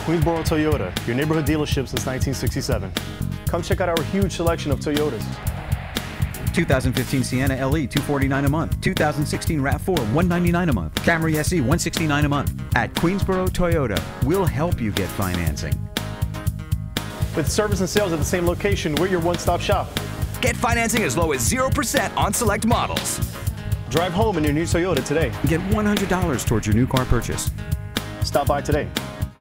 Queensboro Toyota, your neighborhood dealership since 1967. Come check out our huge selection of Toyotas. 2015 Sienna LE, $249 a month. 2016 RAV4, $199 a month. Camry SE, $169 a month. At Queensboro Toyota, we'll help you get financing. With service and sales at the same location, we're your one-stop shop. Get financing as low as 0% on select models. Drive home in your new Toyota today. Get $100 towards your new car purchase. Stop by today.